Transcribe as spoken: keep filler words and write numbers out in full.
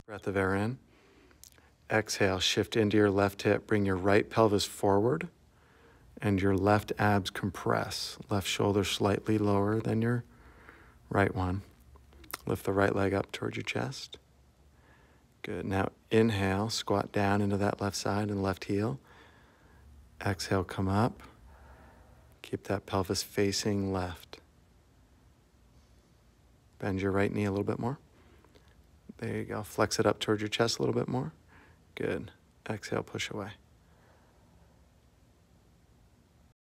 Breath of air in. Exhale, shift into your left hip. Bring your right pelvis forward and your left abs compress. Left shoulder slightly lower than your right one. Lift the right leg up towards your chest. Good. Now inhale, squat down into that left side and left heel. Exhale, come up. Keep that pelvis facing left. Bend your right knee a little bit more. There you go. Flex it up towards your chest a little bit more. Good. Exhale, push away.